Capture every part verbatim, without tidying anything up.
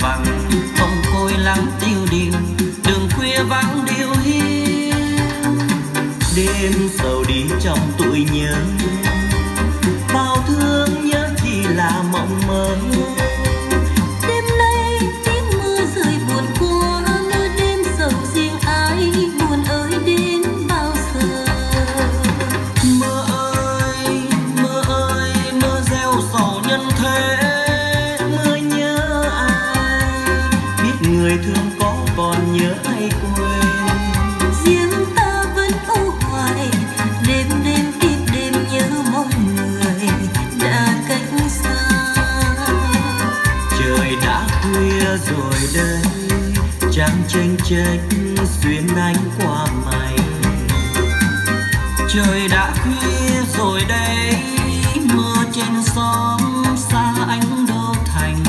vắng, không côi lắng tiêu điều, đường khuya vắng điêu hiu. Đêm sầu đi trong tuổi nhớ, bao thương nhớ chỉ là mộng mơ. Đêm nay tiếng mưa rơi buồn qua, mưa đêm sầu riêng ai buồn ơi đến bao giờ. Mưa ơi, mưa ơi, mưa gieo sầu nhân thế, mưa nhớ ai, biết người thương có còn nhớ hay quên. Riêng ta vẫn u hoài, đêm đêm tiếp đêm nhớ mong người đã cách xa. Trời đã khuya rồi đây, trăng chênh chênh xuyên ánh qua mây. Trời đã khuya rồi đây, mưa trên xóm xa ánh đô thành.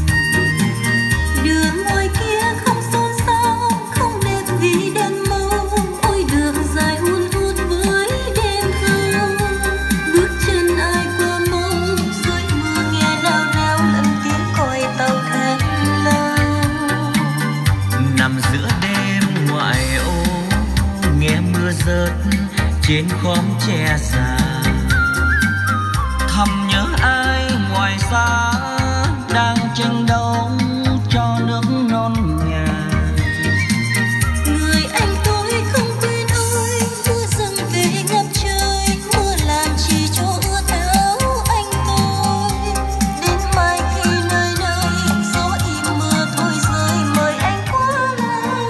Đường ngoài kia không xôn xao, không đẹp vì đèn màu. Ôi đường dài hun hút với đêm không. Bước chân ai qua mong, dưới mưa nghe nao nao lần tiếng còi tàu thang lâu. Nằm giữa đêm ngoại ô, nghe mưa rớt trên khóm tre già. Thầm nhớ ai ngoài xa đang tranh đấu cho nước non nhà. Người anh tôi không quên ơi, mưa dâng về ngập trời, mưa làm chỉ cho ướt áo anh tôi. Đến mai khi nơi nơi gió im mưa thôi rơi, mời anh qua lại.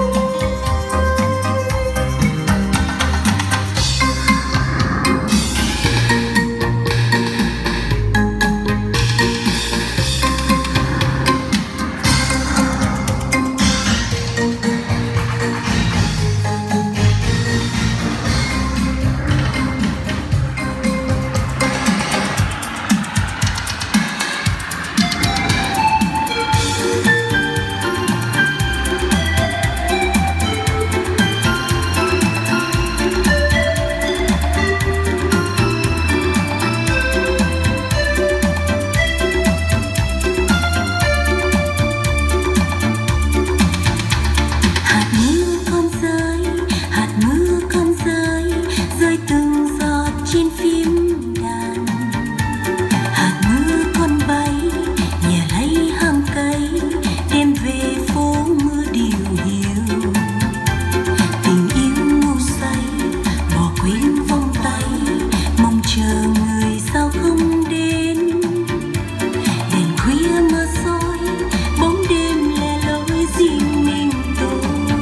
Hạt mưa con rơi, hạt mưa con rơi, rơi từng giọt trên phím đàn. Hạt mưa con bay, nhà lấy hàng cây, đem về phố mưa điều hiu. Tình yêu ngu say, bỏ quên vòng tay, mong chờ người sao không đến. Đèn khuya mưa soi, bóng đêm lẻ loi riêng mình tôi.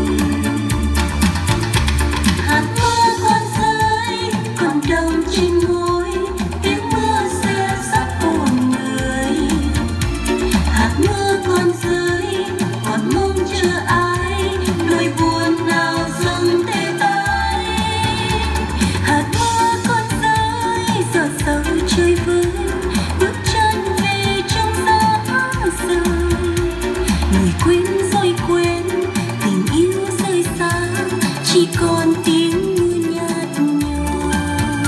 Hạt mưa con rơi, còn đọng trên môi, tiếng mưa sẽ sắp hồn người. Hạt mưa con rơi, còn mong chờ ai, nỗi buồn nào dâng tê tái. Hạt mưa con rơi, giọt sầu chơi vơi, bước chân về trong giá rời. Người quên rồi quên, tình yêu rơi xa, chỉ còn tiếng mưa nhạt nhòa.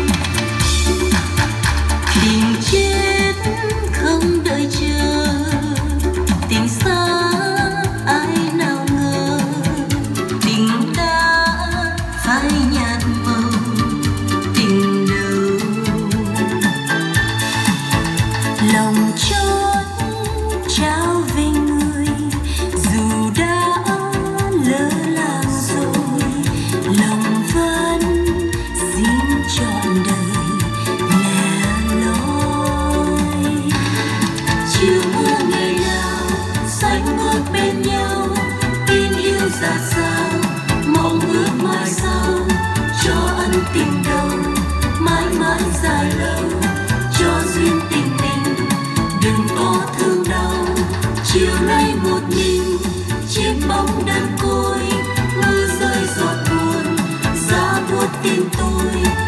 Tình chết không đợi chờ, tình xa ai nào ngờ, tình đã phai nhạt màu, tình đâu. Lòng chót trao về người, dù đã lỡ làng rồi, lòng vẫn xin trọn đời lẻ loi. Chiều mưa ngày nào xanh bước bên nhau, tin yêu ra sao, mong ước mai sau, cho ân tình đầu mãi mãi dài lâu, cho duyên tình mình đừng có thương đau. Chiều nay một mình trên bóng đơn côi, mưa rơi giọt buồn giá buốt tim tôi.